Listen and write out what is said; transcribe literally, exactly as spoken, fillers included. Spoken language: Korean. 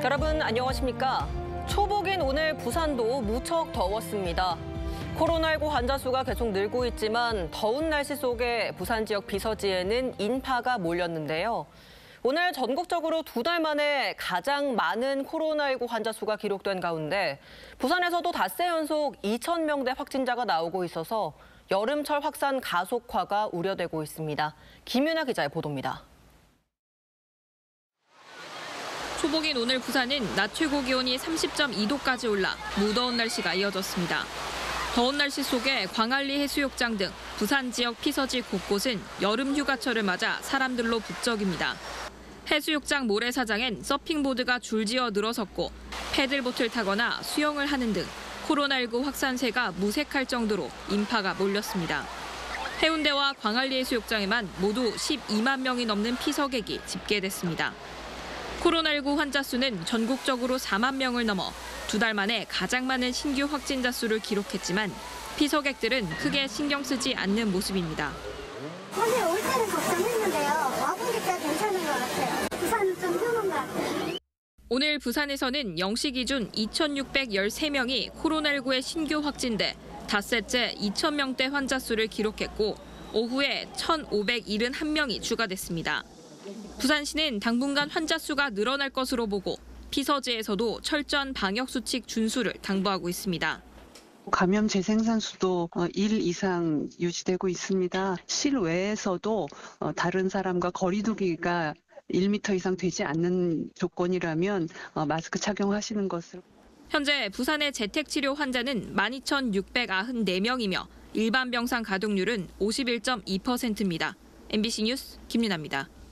여러분 안녕하십니까? 초복인 오늘 부산도 무척 더웠습니다. 코로나십구 환자 수가 계속 늘고 있지만 더운 날씨 속에 부산 지역 비서지에는 인파가 몰렸는데요. 오늘 전국적으로 두 달 만에 가장 많은 코로나십구 환자 수가 기록된 가운데 부산에서도 닷새 연속 이천 명대 확진자가 나오고 있어서 여름철 확산 가속화가 우려되고 있습니다. 김윤아 기자의 보도입니다. 초복인 오늘 부산은 낮 최고 기온이 삼십 점 이 도까지 올라 무더운 날씨가 이어졌습니다. 더운 날씨 속에 광안리 해수욕장 등 부산 지역 피서지 곳곳은 여름 휴가철을 맞아 사람들로 북적입니다. 해수욕장 모래사장엔 서핑보드가 줄지어 늘어섰고 패들보트를 타거나 수영을 하는 등 코로나십구 확산세가 무색할 정도로 인파가 몰렸습니다. 해운대와 광안리 해수욕장에만 모두 십이만 명이 넘는 피서객이 집계됐습니다. 코로나십구 환자 수는 전국적으로 사만 명을 넘어 두 달 만에 가장 많은 신규 확진자 수를 기록했지만 피서객들은 크게 신경 쓰지 않는 모습입니다. 사실 올 때는 걱정했는데요. 와보니까 괜찮은 것 같아요. 부산은 좀 편한 것 같아요. 오늘 부산에서는 영 시 기준 이천육백십삼 명이 코로나십구에 신규 확진돼 닷새째 이천 명대 환자 수를 기록했고 오후에 천오백칠십일 명이 추가됐습니다. 부산시는 당분간 환자 수가 늘어날 것으로 보고 피서지에서도 철저한 방역수칙 준수를 당부하고 있습니다. 감염 재생산수도 일 이상 유지되고 있습니다. 실외에서도 다른 사람과 거리 두기가 일 미터 이상 되지 않는 조건이라면 마스크 착용하시는 것을. 현재 부산의 재택치료 환자는 만 이천육백구십사 명이며 일반 병상 가동률은 오십일 점 이 퍼센트입니다. 엠비씨 뉴스 김윤아입니다.